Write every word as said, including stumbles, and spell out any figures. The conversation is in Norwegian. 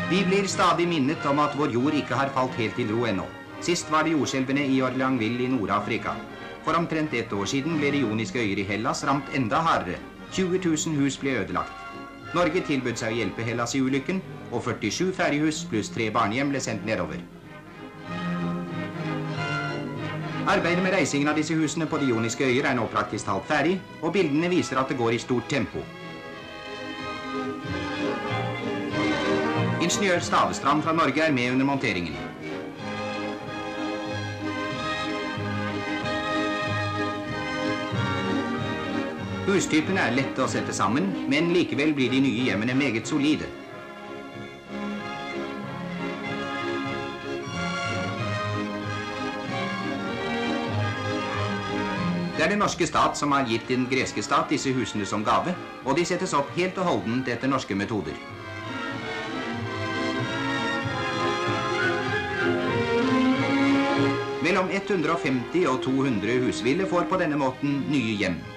Vi blir stadig minnet om at vår jord ikke har falt helt til ro ennå. Sist var det jordskjelvene i Orleansville i Nord-Afrika. For omtrent ett år siden ble de Ioniske øyer i Hellas ramt enda hardere. tjue tusen hus ble ødelagt. Norge tilbød seg å hjelpe Hellas i ulykken, og førtisju ferjehus pluss tre barnehjem ble sendt nedover. Arbeidet med reisingen av disse husene på de Ioniske øyer er nå praktisk talt ferdig, og bildene viser at det går i stort tempo. Ingeniør Stavestrand fra Norge er med under monteringen. Hustypene er lette å sette sammen, men likevel blir de nye hjemmene meget solide. Det er den norske stat som har gitt den greske stat disse husene som gave, og de settes opp helt og holdent etter norske metoder. Mellom hundre og femti og to hundre husville får på denne måten nye hjem.